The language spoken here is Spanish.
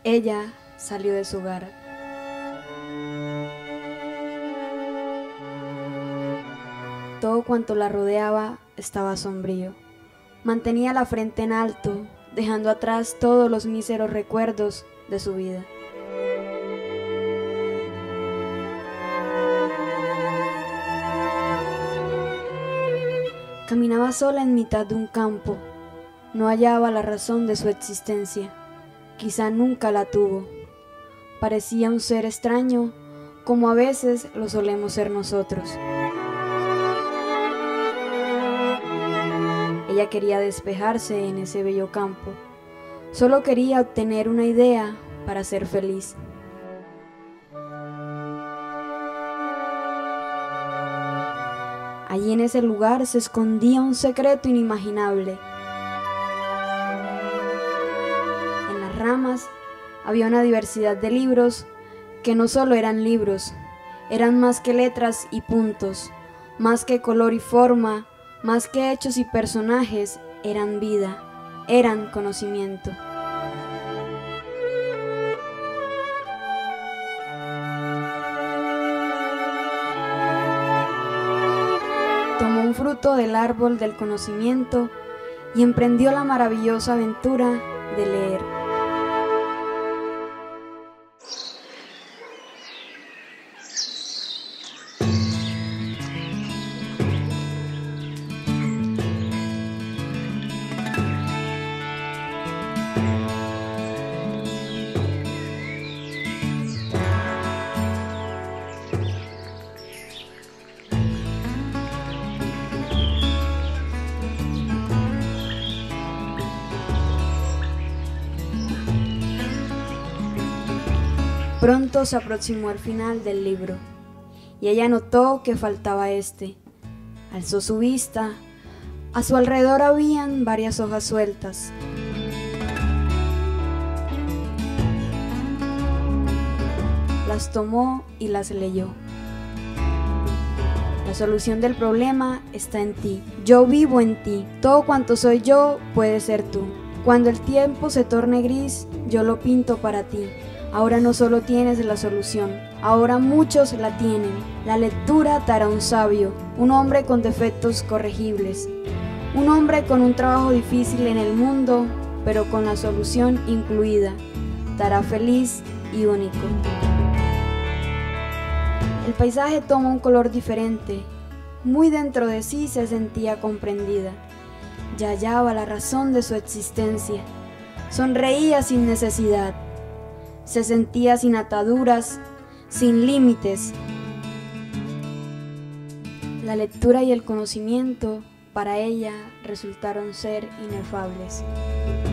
Ella salió de su hogar. Todo cuanto la rodeaba estaba sombrío. Mantenía la frente en alto, dejando atrás todos los míseros recuerdos de su vida. Caminaba sola en mitad de un campo. No hallaba la razón de su existencia. Quizá nunca la tuvo. Parecía un ser extraño, como a veces lo solemos ser nosotros. Ella quería despejarse en ese bello campo. Solo quería obtener una idea para ser feliz. Allí en ese lugar se escondía un secreto inimaginable. En las ramas había una diversidad de libros que no solo eran libros, eran más que letras y puntos, más que color y forma, más que hechos y personajes, eran vida, eran conocimiento. Tomó un fruto del árbol del conocimiento y emprendió la maravillosa aventura de leer. Pronto se aproximó el final del libro, y ella notó que faltaba este. Alzó su vista. A su alrededor habían varias hojas sueltas. Las tomó y las leyó. La solución del problema está en ti. Yo vivo en ti. Todo cuanto soy yo puede ser tú. Cuando el tiempo se torne gris, yo lo pinto para ti. Ahora no solo tienes la solución, ahora muchos la tienen. La lectura te hará un sabio, un hombre con defectos corregibles, un hombre con un trabajo difícil en el mundo, pero con la solución incluida. Te hará feliz y único. El paisaje toma un color diferente. Muy dentro de sí se sentía comprendida. Ya hallaba la razón de su existencia. Sonreía sin necesidad. Se sentía sin ataduras, sin límites. La lectura y el conocimiento para ella resultaron ser inefables.